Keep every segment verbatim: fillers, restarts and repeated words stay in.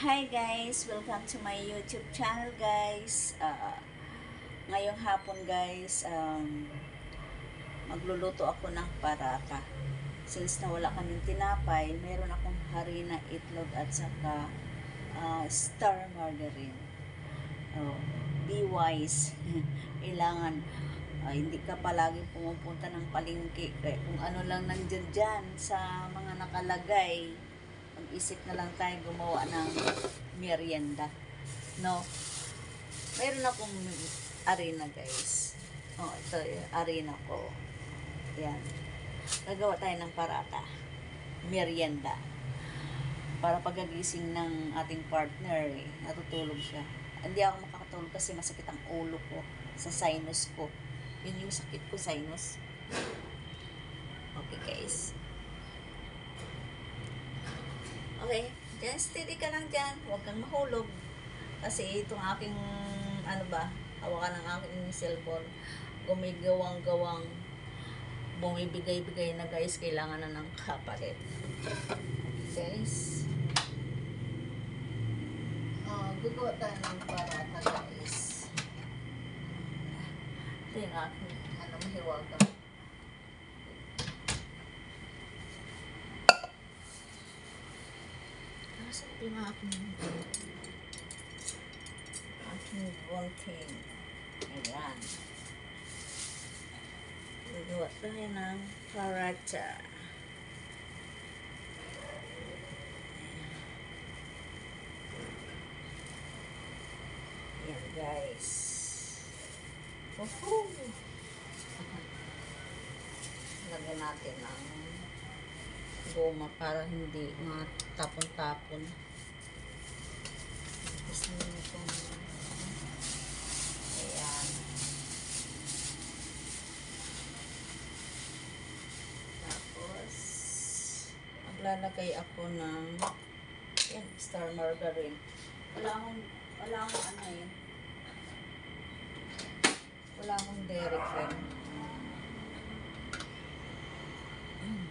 Hi guys! Welcome to my YouTube channel guys. Uh, ngayong hapon guys, um, magluluto ako ng paratha. Since nawala kaming tinapay, meron akong harina, itlog at saka uh, star margarine. Oh, be wise. Kailangan uh, hindi ka palagi pumupunta ng palengke. Eh, kung ano lang nandyan dyan sa mga nakalagay, mag-isip na lang tayo gumawa ng merienda. No? Mayroon akong arena guys. Oh, ito yung arena ko. Yan. Gagawa tayo ng paratha. Merienda. Para pagagising ng ating partner, eh, natutulog siya. Hindi ako makakatulog kasi masakit ang ulo ko sa sinus ko. Yun yung sakit ko, sinus. Okay guys. Okay. Diyan, steady ka lang dyan. Huwag kang mahulog. Kasi itong aking, ano ba, hawakan ng aking cellphone, gumigawang-gawang, bumibigay-bigay na guys, kailangan na ng kapalit. Guys. Uh, gagawa tayo ng paratha guys. Ito yung aking, ano, mahiwagang. Nasa ito yung aking, aking bunting. Ayan. Gagawa tayo ng paratha. Ayan guys. Woohoo! Lagyan natin ng goma para hindi matapon-tapon. Tapos naman itong ayan. Tapos maglalagay ako ng yan, star margarine. Wala akong wala akong ano eh. Wala akong dairy cream. Mm.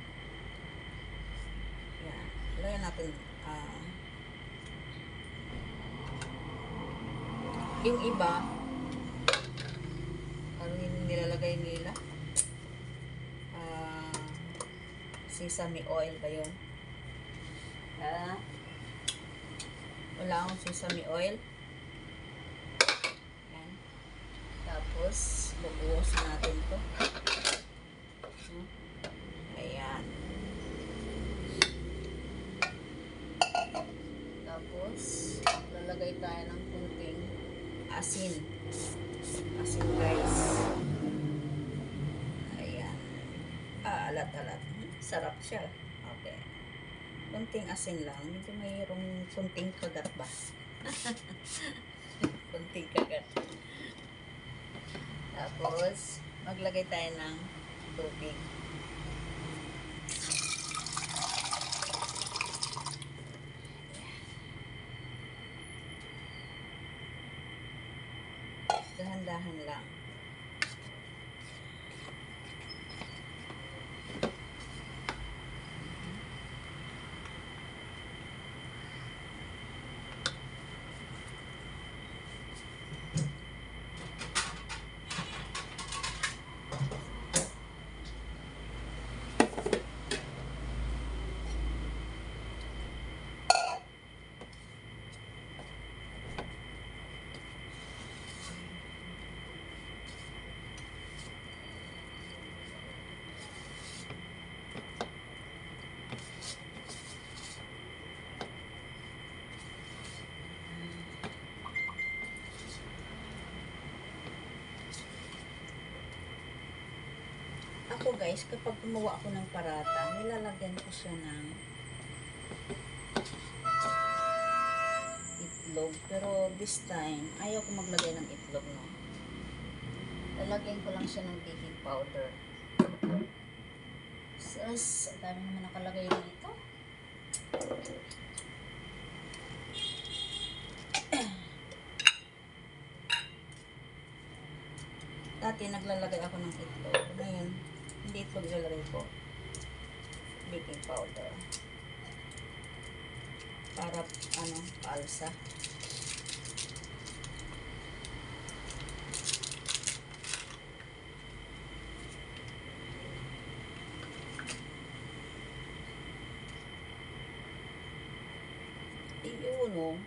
Yan. Lagyan natin uh, yung iba parang yung nilalagay nila uh, sesame oil ba yun? Uh, wala akong sesame oil. Yan. Tapos bubuhos natin to. Hmm. Ayan. Tapos lalagay tayo ng kunting asin. Asin guys. Ayan. Ah, alat-alat. Sarap siya. Okay. Kunting asin lang. Medyo mayroong kunting kagat ba? Kunting kagat. Tapos maglagay tayo ng tubig. Dahan-dahan lang. Ako guys, kapag gumawa ako ng paratha, nilalagyan ko siya ng itlog. Pero this time, ayaw ko maglagay ng itlog, no? Lalagyan ko lang siya ng baking powder. Sus, ang dami naman nakalagay dito. Dati naglalagay ako ng itlog. Ngayon, hindi itlog ilalagay ko. Baking powder. para ano, paalsa. Iyon o.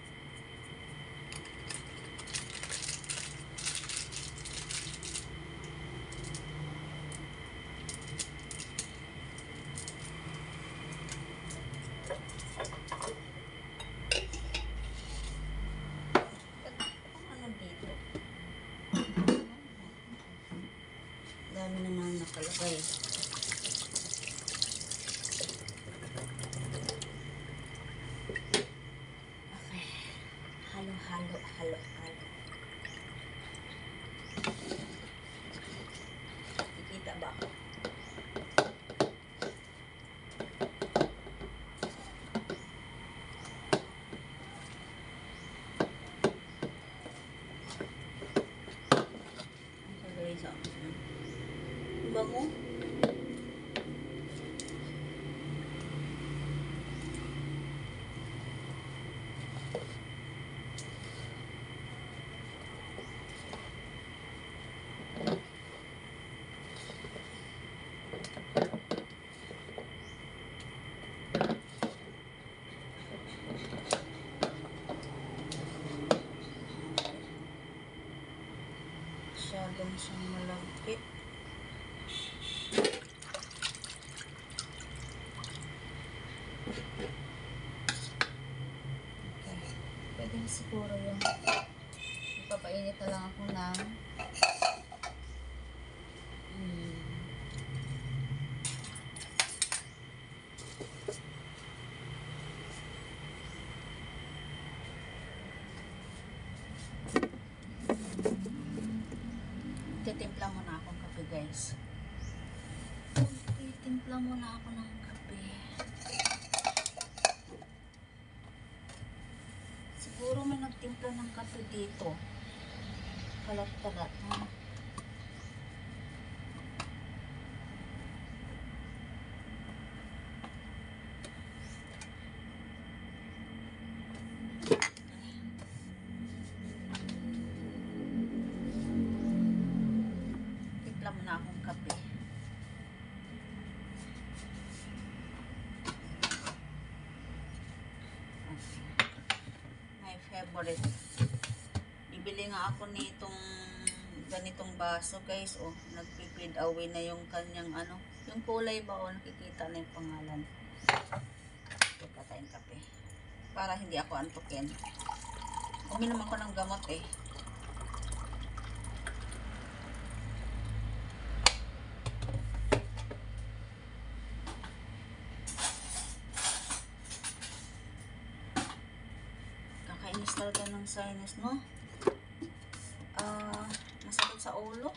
Dami naman nakalagay. Okay. Halo, halo, halo, halo. Kikita ba ako? Okay, so, bango. Masyado na siyang malagkit. Okay. Pwede na siguro yung ipapainit na lang ako ng hmm, titimpla muna akong kape, guys. Titimpla muna ako ng kape. Siguro may nagtimpla ng kape dito. Kalat-kalat, ha? Timpla muna akong kape. My favorite. Bibili nga ako nitong ganitong baso, guys. Oh, nagpi-fade away na yung kanyang ano, yung kulay ba, oh, nakikita na yung pangalan. Teka tayong kape. Para hindi ako antukin. Uminom ako ng gamot eh. Kakainis talaga ng sinus, no? Ah, uh, masakit sa ulo.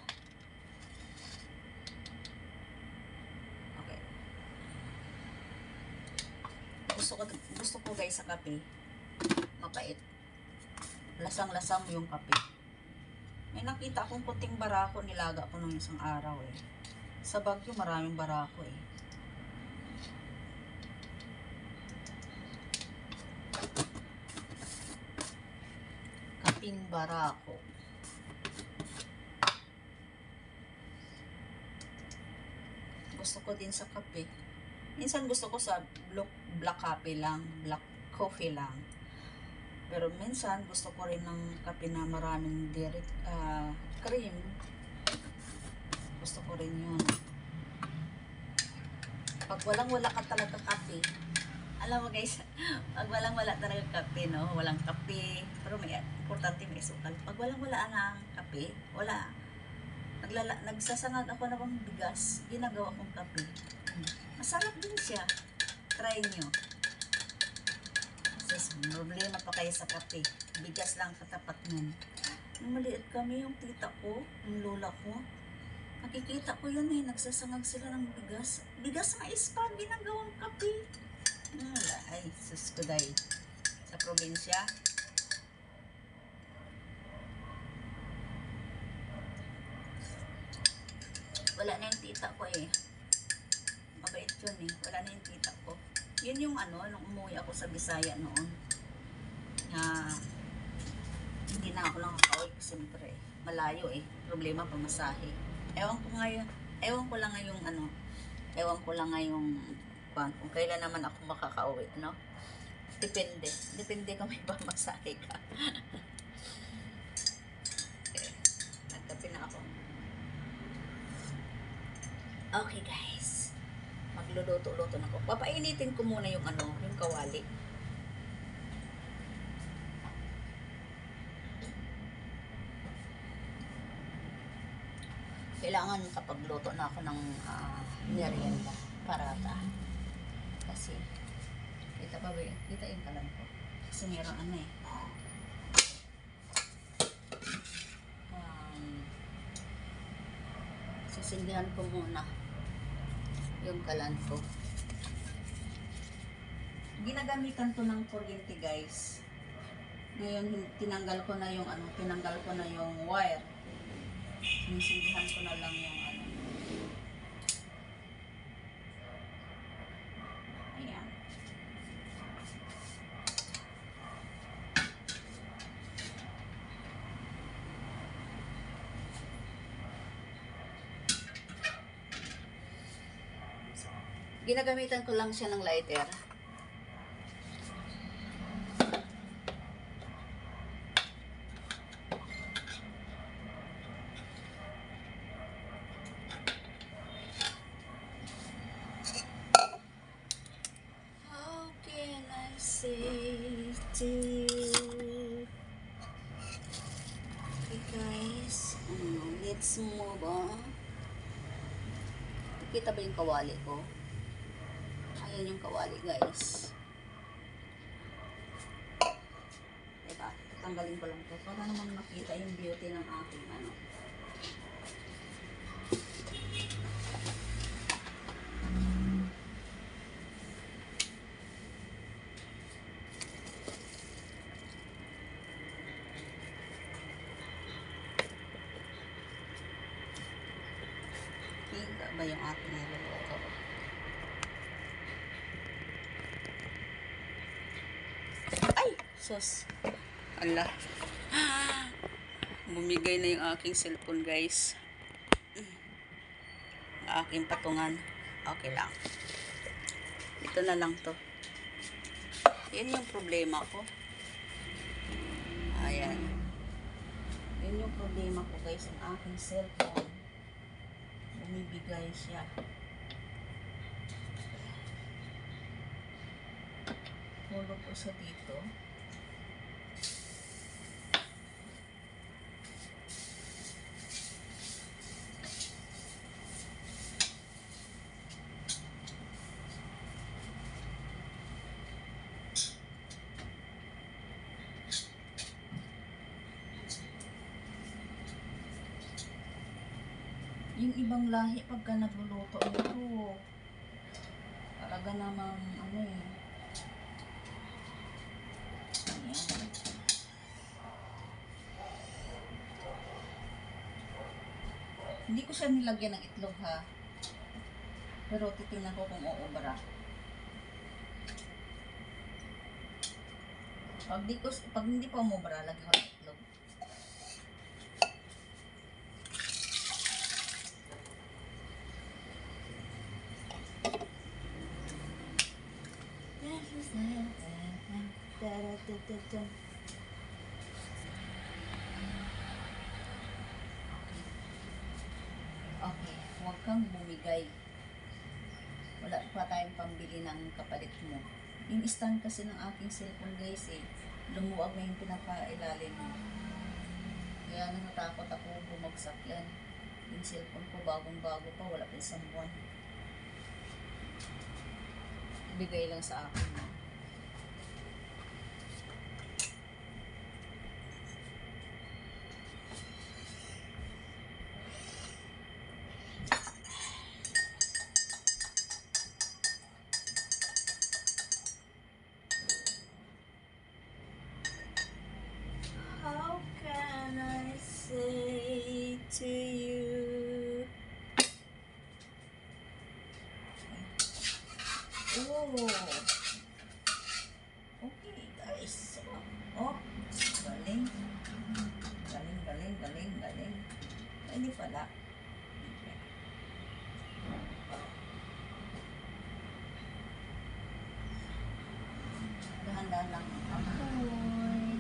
Okay. Gusto ko, gusto ko guys sa kape, mapait. Lasang-lasang yung kape. May nakita akong puting barako, nilaga ko nung isang araw eh. Sa Baguio maraming barako eh. Kaping barako. Gusto ko din sa kape. Minsan gusto ko sa black, black coffee lang, black coffee lang. Pero minsan gusto ko rin ng kape na maraming direct uh, cream. Gusto ko rin yun. Pag walang-wala ka talaga kape, alam mo guys, pag walang-wala talaga kape, no? Walang kape, pero may importante may sukal. Pag walang-wala ng kape, wala. Naglala, nagsasangag ako na bang bigas, ginagawa kong kape. Masarap din siya. Try nyo. Sus, problema pa kayo sa kape. Bigas lang katapat nun. Nung maliit kami, yung tita ko, yung lola ko, nakikita ko yan eh, nagsasangag sila ng bigas. Bigas nga ispa, ginagawang kape. Wala, ay, sus ko dahil. Sa probinsya, wala na yung tita ko eh. Mabait yun eh. Wala na yung tita ko. Yun yung ano, nung umuwi ako sa Bisaya noon. Na, hindi na ako nakakauwi kasi siyempre, malayo eh. Problema pamasahe. Ewan ko ngayon, ewan ko lang ngayong ano, ewan ko lang ngayong kung, kung kailan naman ako makakauwi, no? Depende. Depende kung may pamasahe ka. Okay. Nagkape na ako. Okay guys. Magluluto-luto na ako. Papainitin ko muna yung ano, yung kawali. Kailangan kapag luto na ako ng uh, merienda, parata. Kasi, kita pa ba yun? Kita yung kalam ko. Kasi meron ano eh. Um, sisindihan ko muna yung kalan ko. Ginagamitan to ng kuryente guys. Ngayon, tinanggal ko na yung ano, tinanggal ko na yung wire. Sinisindihan ko na lang yung ano. Ayan. Ginagamitan ko lang siya ng lighter. How can I say to you? Okay guys, um, let's move on. Kita ba yung kawali ko? Ayan yung kawali guys. Diba? Tanggalin ko lang to para naman makita yung beauty ng aking ano. Kita ba yung aking niluluto? Ay! Sus! Ala! Bumigay na yung aking cellphone guys. Aking patungan. Okay lang. Ito na lang to. Yan yung problema ko. Ayan. Yan yung problema ko guys. Ang aking cellphone. Bumibigay siya. Hulog ko sa dito. Yung ibang lahi pagka nagluluto nito, talaga namang ano eh. Ayan. Hindi ko siya nilagyan ng itlog ha. Pero titingnan ko kung uubra. Pag, di ko, pag hindi pa umubra, lagyan ko ng itlog. Okay, huwag kang bumigay. Wala pa tayong pambili ng kapalit mo. Yung stand kasi ng aking cellphone guys eh, lumuwag na yung pinakailalim. Kaya natatakot ako bumagsak yan. Yung cellphone ko bagong bago pa, wala pa isang buwan. Bigay lang sa akin. How can I say to you? Oh. guys. Oh, galing. Galing, galing, galing, galing. Ay, hindi pala. Okay. Dahan-dahan lang ang apoy.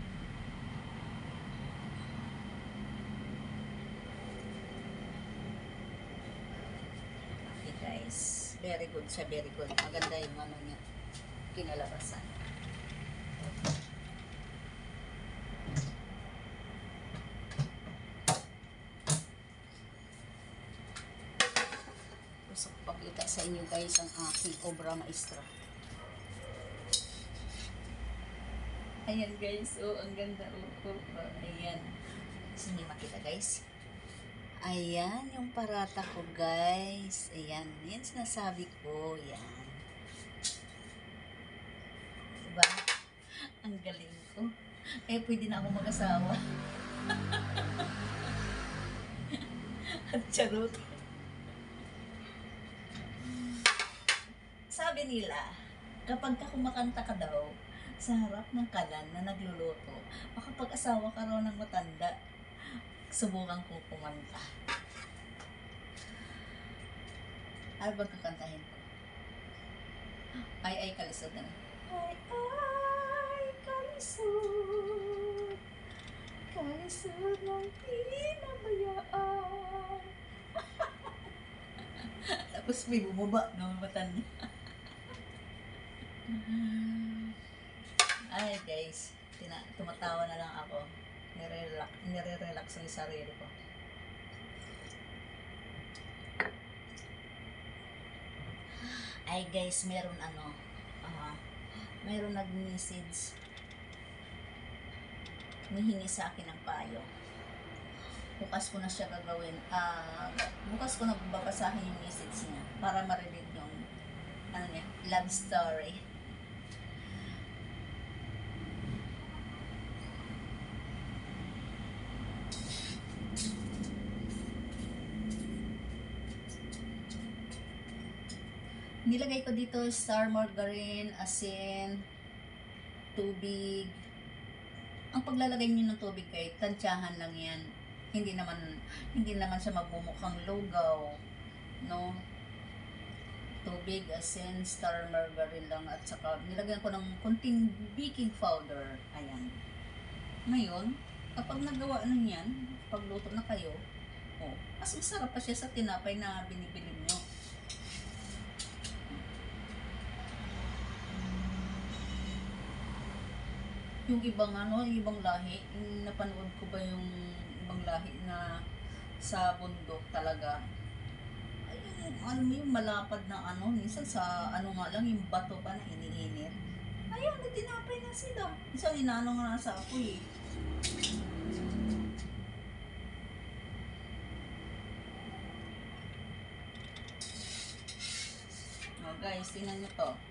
Okay guys. Very good siya, very good. Maganda yung ano niya. Kinalabasan. Gusto ko pakita sa inyo guys ang aking obra maestra. Ayan guys, oh ang ganda, oh, oh, oh. Ayan. Gusto niyo makita guys? Ayan yung parata ko guys. Ayan, yan sinasabi ko. Ayan. Diba? Ang galing ko. Eh, pwede na ako mag-asawa. At charot. Sabi nila, kapag ka kumakanta ka daw sa harap ng kalan na nagluluto, makapag-asawa ka raw ng matanda. Subukan kong kumanta. Ano bang kakantahin ko? Ay, ay, kalisod na. Ay, ay, kalisod. Kalisod ng pinabayaan. Tapos may bumaba ng matanda. Ay guys, tina tumatawa na lang ako. Nire-relax, nire-relax yung sarili ko. Ay guys, meron ano, uh, meron nag-message. Nihingi sa akin ng payo. Bukas ko na siya gagawin. Uh, bukas ko na babasahin yung message niya para marinig yung ano niya, love story. Nilagay ko dito star margarine, asin, tubig. Ang paglalagay niyo ng tubig kay tansyahan lang yan. Hindi naman hindi naman siya magmumukhang lugaw, no? Tubig, asin, star margarine lang at saka nilagyan ko ng konting baking powder. Ayan. Ngayon, kapag nagawa na yan, pagluto na kayo, oh, mas masarap pa siya sa tinapay na binibili nyo. Yung ibang ano, yung ibang lahi, yung napanood ko ba yung ibang lahi na sa bundok talaga. Ay, yung, ano mo yung malapad na ano, minsan sa ano nga lang, yung bato pa na iniinit. Ayun, natinapay na sila. Minsan inano nga sa apoy eh. Oh guys, tingnan nyo to.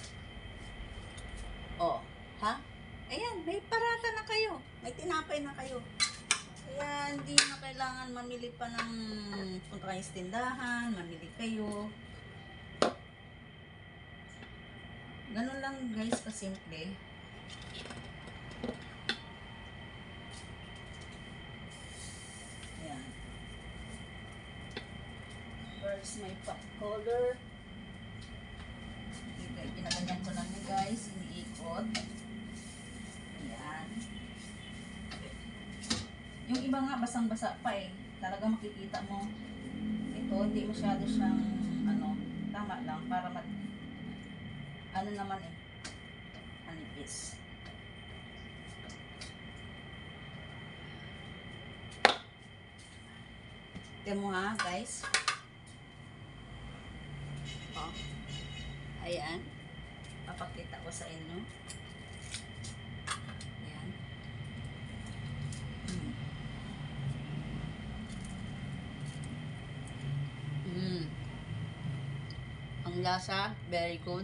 Oh, ha? Ayan, may parata na kayo. May tinapay na kayo. Kaya hindi na kailangan mamili pa ng punta kayo sa tindahan, mamili kayo. Ganun lang guys, kasimple. Ayan. First, may pot color. Ginaganyan ko lang yun guys, iniikot. Ayan. Yung iba nga basang-basa pa eh. Talaga makikita mo. Ito hindi masyado siyang ano, tama lang para mat ano naman eh. Manipis. Tignan mo ha guys. Oh. Ayan. Papakita ko sa inyo. Ayan. Mm. Mm. Ang lasa, very good.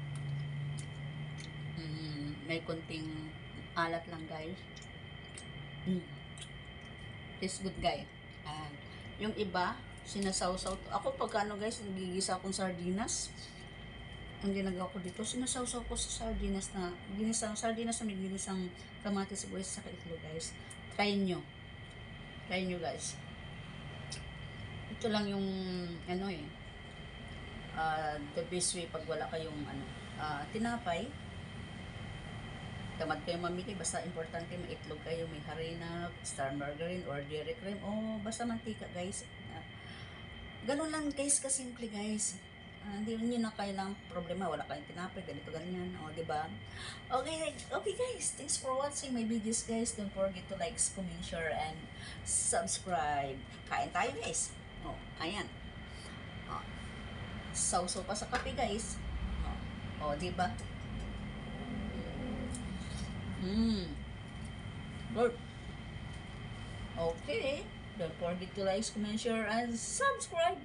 Mm. May konting alat lang guys. Mm. Tastes good guys. And yung iba, sinasawsaw to. Ako pagkano guys, nagigisa akong sardinas. ang ginagawa ko dito, sinasawsaw ko sa sardinas na, ginisang sardinas na may ginisang kamatis, sibuyas, sa itlog, guys. Try nyo. Try nyo, guys. Ito lang yung, ano eh, uh, the best way pag wala kayong, ano, uh, tinapay. Tamad kayo mamili, basta importante may itlog kayo, may harina, star margarine, or dairy cream, o basta mantika, guys. Uh, ganun lang, guys, kasimple, guys. Uh, hindi nyo na kailang problema, wala kayong tinapay, ganito, ganyan, o, diba? Okay, okay, guys, thanks for watching my videos, guys. Don't forget to like, comment, share, and subscribe. Kain tayo, guys. O, ayan. O, sauso pa sa kape, guys. O, o diba? Hmm. Good. Okay. Don't forget to like, comment, share, and subscribe.